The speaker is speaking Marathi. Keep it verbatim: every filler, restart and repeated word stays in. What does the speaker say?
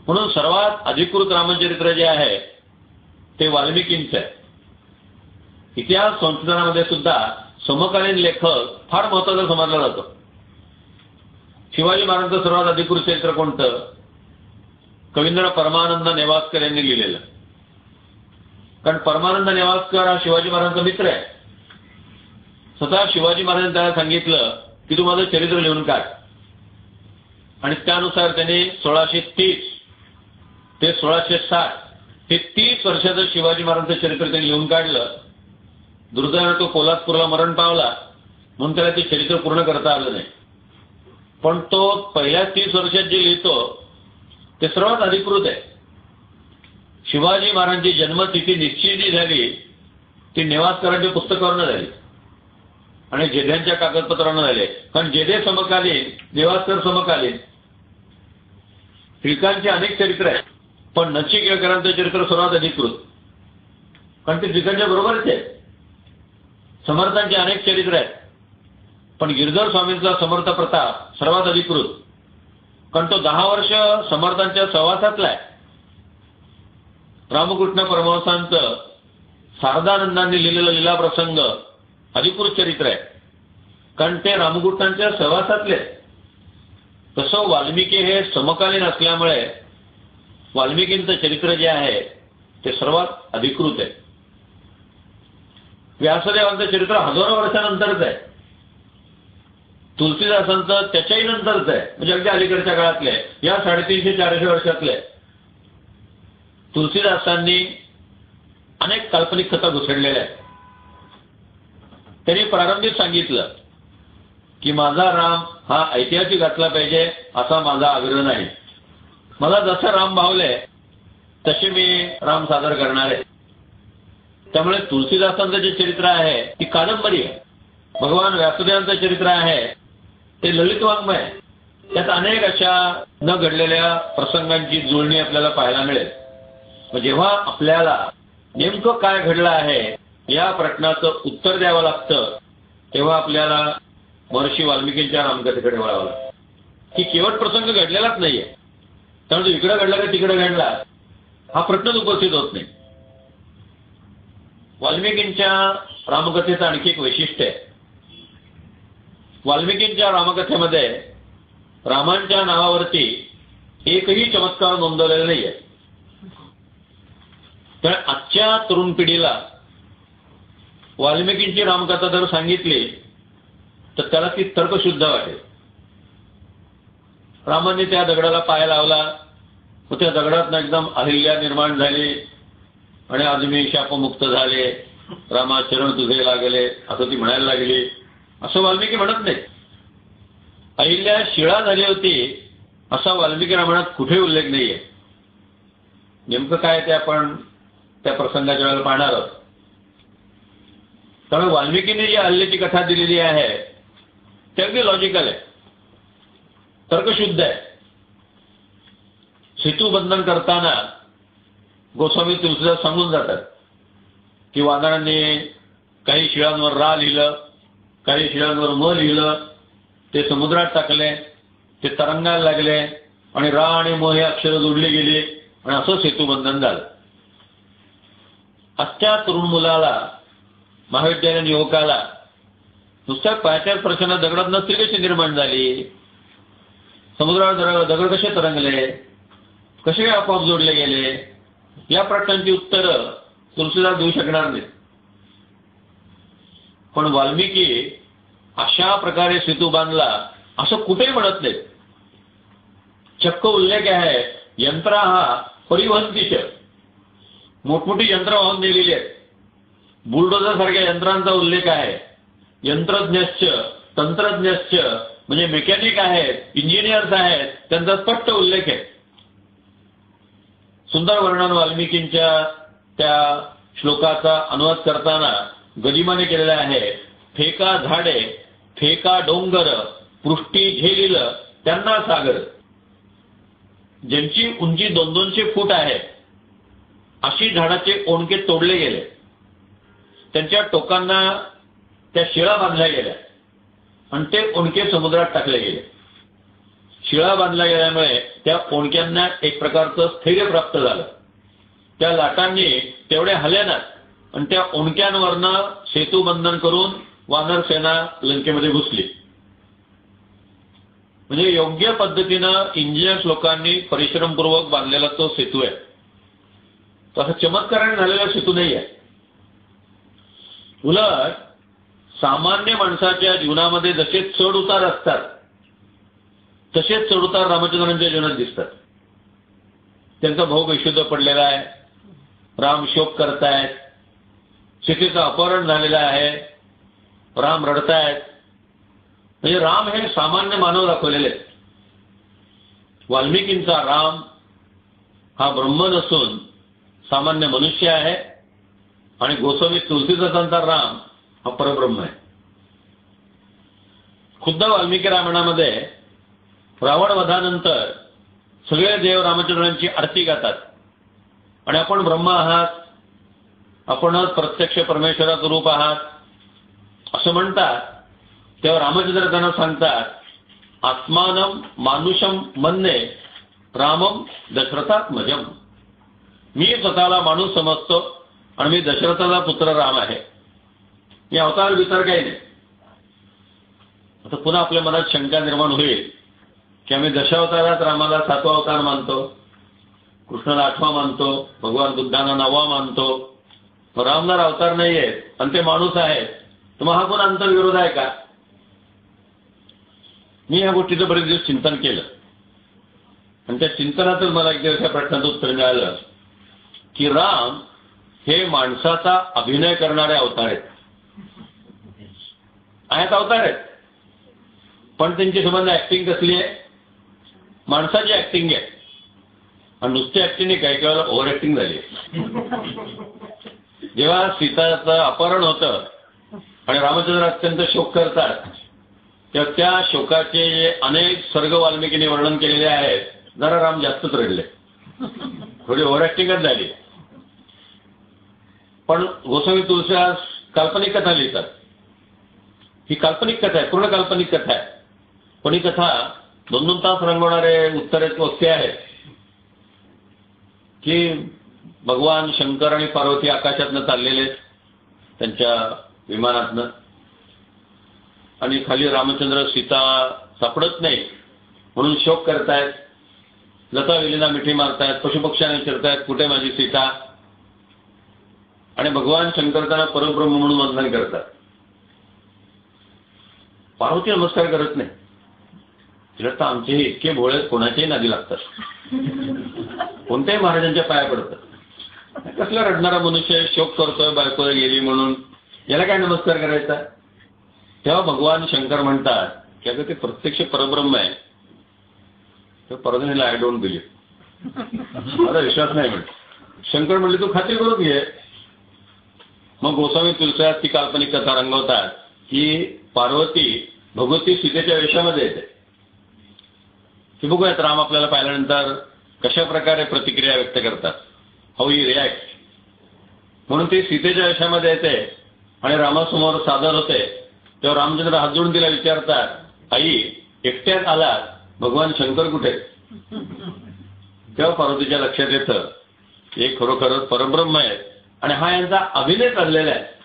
म्हणून सर्वात अधिकृत रामचरित्र जे आहे ते वाल्मिकींचं आहे. इतिहास संशोधनामध्ये सुद्धा समकालीन लेखक फार महत्त्वाचा समजला जातो. शिवाजी महाराजांचं सर्वात अधिकृत चरित्र कोणतं? कवींद्र परमानंद नेवास्कर यांनी लिहिलेलं. कारण परमानंद नेवास्कर हा शिवाजी महाराजांचा मित्र आहे. स्वतः शिवाजी महाराजांनी त्याला सांगितलं की तू माझं चरित्र लिहून काढ, आणि त्यानुसार त्यांनी सोळाशे तीस ते सोळाशे साठ हे तीस वर्षाचं शिवाजी महाराजांचं चरित्र त्यांनी लिहून काढलं. दुर्दैवाने तो पोलादपूरला मरण पावला, म्हणून त्याला ते चरित्र पूर्ण करता आलं नाही. पण तो पहिल्या तीस वर्षात जे लिहितो ते सर्वात अधिकृत आहे. शिवाजी महाराजांची जन्मतिथी निश्चित झाली ती नेवास्करांच्या पुस्तकावरनं झाली आणि जेध्यांच्या कागदपत्रांना झाले. कारण जेधे समकालीन, नेवास्कर समकालीन. टिळकांचे अनेक चरित्र आहेत, पण नचिकेत केळकरांचं चरित्र सर्वात अधिकृत, कारण ते टिळकांच्या बरोबरच आहे. समर्थांचे अनेक चरित्र आहेत, पण गिरधर स्वामींचा समर्थ प्रताप सर्वात अधिकृत, कारण तो दहा वर्ष समर्थांच्या सहवासातला आहे. रामकृष्ण परमहंसांचं शारदानंदांनी लिहिलेलं लीला प्रसंग अधिकृत चरित्र आहे, कारण ते रामकृष्णांच्या सहवासातले. तसं वाल्मिकी हे समकालीन असल्यामुळे वाल्मिकींचं चरित्र जे आहे ते सर्वात अधिकृत आहे. व्यासदेवांचं चरित्र हजारो वर्षानंतरच आहे. तुलसीदासांचं त्याच्याही नंतरच आहे, म्हणजे अगदी अलीकडच्या काळातले, या साडेतीनशे चारशे वर्षातले. तुलसीदासांनी अनेक काल्पनिक कथा घुसडलेल्या आहेत. त्यांनी प्रारंभीच सांगितलं की माझा राम हा ऐतिहासिक असला पाहिजे असा माझा आग्रह नाही. मला जसं राम भावले तसे मी राम सादर करणार आहे. त्यामुळे तुलसीदासांचं जे चरित्र आहे ती कादंबरी आहे. भगवान व्यासदेवांचं चरित्र आहे ते ललित वाङ्मय आहे. त्यात अनेक अशा न घडलेल्या प्रसंगांची जुळणी आपल्याला पाहायला मिळेल. जेव्हा आपल्याला नेमकं काय घडलं आहे या प्रश्नाचं उत्तर द्यावं लागतं, तेव्हा आपल्याला महर्षी वाल्मिकींच्या रामकथेकडे वळावं लागतं. की केवळ प्रसंग घडलेलाच नाहीये, त्यामुळे इकडं घडला का तिकडं घडला हा प्रश्नच उपस्थित होत नाही. वाल्मिकींच्या रामकथेचं आणखी एक वैशिष्ट्य आहे. वाल्मिकींच्या रामकथेमध्ये रामांच्या नावावरती एकही चमत्कार नोंदवलेला नाहीये. तर आजच्या तरुण पिढीला वाल्मिकींची रामकथा जर सांगितली तर त्याला ती तर्कशुद्ध वाटेल. रामाने त्या दगडाला पाय लावला, मग त्या दगडातनं एकदम अहिल्या निर्माण झाली आणि आज मी शापमुक्त झाले, रामा चरण तुझे लागले असं ती म्हणायला लागली, असं वाल्मिकी म्हणत नाही. अहिल्या शिळा झाली होती असा वाल्मिकी रामायणात कुठे उल्लेख नाहीये. नेमकं काय ते आपण त्या प्रसंगाच्या वेळेला पाहणार आहोत. त्यामुळे वाल्मिकीने जी अहिल्याची कथा दिलेली आहे ते अगदी लॉजिकल आहे, तर्कशुद्ध आहे. सेतूबंधन करताना गोस्वामी तुलसीदास सांगून जातात की वानरांनी काही शिळांवर रा लिहिलं, काही शिळांवर म लिहिलं, ते समुद्रात टाकले, ते तरंगायला लागले आणि रा आणि म हे अक्षर जोडली गेली आणि असं सेतूबंधन झालं. आजच्या तरुण मुलाला, महाविद्यालयीन युवकाला नुसत्या पायाच्या स्पर्शाने दगडात नसती कशी निर्माण झाली, समुद्रावर दगड कसे तरंगले, कसे काय आपोआप जोडले गेले, या प्रश्नांची उत्तरं तुलसीदास देऊ शकणार नाहीत. पण वाल्मिकी अशा प्रकारे सेतू बांधला असं कुठेही म्हणत नाही. चक्क उल्लेख आहे यंत्रा हा परिवहनतीच, मोठमोठी यंत्र वाहून नेलेली आहेत. बुलडोझर सारख्या यंत्रांचा उल्लेख आहे. यंत्रज्ञश्च तंत्रज्ञश्च म्हणजे मेकॅनिक आहेत, इंजिनियर्स आहेत, त्यांचा स्पष्ट उल्लेख आहे. सुंदर वर्णन वाल्मिकींच्या त्या श्लोकाचा अनुवाद करताना गदिमाने केलेला आहे. फेका झाडे, फेका डोंगर, पृष्टी झेलिल त्यांना सागर. ज्यांची उंची दोन दोनशे फूट आहे अशी झाडाचे ओणके तोडले गेले, त्यांच्या टोकांना त्या शिळा बांधल्या गेल्या आणि ते ओणके समुद्रात टाकले गेले. शिळा बांधला गेल्यामुळे त्या ओंडक्यांना एक प्रकारचं स्थैर्य प्राप्त झालं. त्या लाटांनी तेवढे हलेनात आणि त्या ओंडक्यांवरनं सेतू बंधन करून वानर सेना लंकेमध्ये घुसली. म्हणजे योग्य पद्धतीनं इंजिनियर्स लोकांनी परिश्रमपूर्वक बांधलेला तो सेतू आहे. तो असा चमत्काराने झालेला सेतू नाही आहे. उलट सामान्य माणसाच्या जीवनामध्ये जसे चढ उतार असतात तसेच चढ उतार रामचंद्रांच्या जीवनात दिसतात. त्यांचा भाऊ बेशुद्ध पडलेला आहे, राम शोक करतायत, सीतेचं अपहरण झालेलं आहे, राम रडतायत. म्हणजे राम हे सामान्य मानव दाखवलेले आहेत. वाल्मिकींचा राम हा ब्रह्म नसून सामान्य मनुष्य आहे आणि गोस्वामी तुलसीदासांचा राम हा परब्रह्म आहे. खुद्द वाल्मिकी रामायणामध्ये रावण वधानंतर सगळे देव रामचंद्रांची आरती गातात आणि आपण ब्रह्म आहात, आपणच प्रत्यक्ष परमेश्वराचं रूप आहात असं म्हणतात. तेव्हा रामचंद्र त्यांना सांगतात, आत्मानम मानुषम मन्ये रामम दशरथात्मजम. मी स्वतःला माणूस समजतो आणि मी दशरथाचा पुत्र राम आहे. या अवतार विचार काही नाही. आता पुन्हा आपल्या मनात शंका निर्माण होईल की आम्ही दशावतारात रामाला सातवा अवतार मानतो, कृष्णाला आठवा मानतो, भगवान बुद्धांना नववा मानतो, रामला अवतार नाही आहेत आणि ते माणूस आहेत, तर मग हा कोण आंतरविरोध आहे का? मी या गोष्टीचं बरेच दिवस चिंतन केलं आणि त्या चिंतनातच मला एक दिवस या प्रश्नाचं उत्तर मिळालं की राम हे माणसाचा अभिनय करणारे अवतार आहेत. आहेत अवतार आहेत, पण त्यांची संबंध ऍक्टिंग कसली आहे? माणसाची ऍक्टिंग आहे. आणि नुसती ऍक्टिंग काही काही वेळेला ओव्हर ऍक्टिंग झाली. जेव्हा सीताचं अपहरण होतं आणि रामचंद्र अत्यंत शोक करतात तेव्हा त्या शोकाचे जे अनेक सर्ग वाल्मिकीने वर्णन केलेले आहेत, जरा राम जास्तच रडले, थोडी ओव्हर ऍक्टिंगच झाली. पण गोस्वामी तुलसीदास काल्पनिक कथा लिहितात. ही काल्पनिक कथा आहे, पूर्ण काल्पनिक कथा आहे, पण ही कथा दोन दोन तास रंगवणारे उत्तरेत वस्ती आहेत की भगवान शंकर आणि पार्वती आकाशातनं चाललेले त्यांच्या विमानातनं आणि खाली रामचंद्र सीता सापडत नाही म्हणून शोक करतायत, लता विलीना मिठी मारतायत, पशुपक्ष्याने चिरतायत, कुठे माझी सीता? आणि भगवान शंकर त्यांना परब्रह्म म्हणून वंदन करतात. पार्वती नमस्कार करत नाही. तिला तर आमचे हे इतके भोळे कोणाच्याही नादी लागतात, कोणत्याही महाराजांच्या पाया पडतात. कसला रडणारा मनुष्य शोक करतोय बायको गेली म्हणून, याला काय नमस्कार करायचा? तेव्हा भगवान शंकर म्हणतात की अगं ते प्रत्यक्ष परब्रह्म आहे. तर परदेशीला आय डोंट बिलीव्ह, माझा विश्वास नाही म्हणतो. शंकर म्हणले तू खात्री करून घे. मग गोस्वामी तुलसीदास ती काल्पनिक कथा रंगवतात की पार्वती भगवती सीतेच्या वेशामध्ये येते. की बघूयात राम आपल्याला पाहिल्यानंतर कशा प्रकारे प्रतिक्रिया व्यक्त करतात, हाऊ ही रिॲक्ट. म्हणून ती सीतेच्या वेशामध्ये येते आणि रामासमोर सादर होते. तेव्हा रामचंद्र हात जोडून तिला विचारतात, आई एकट्यात आलात, भगवान शंकर कुठे? तेव्हा पार्वतीच्या लक्षात येतं हे खरोखरच परब्रह्म आहे आणि हा यांचा अभिनय चाललेला आहे.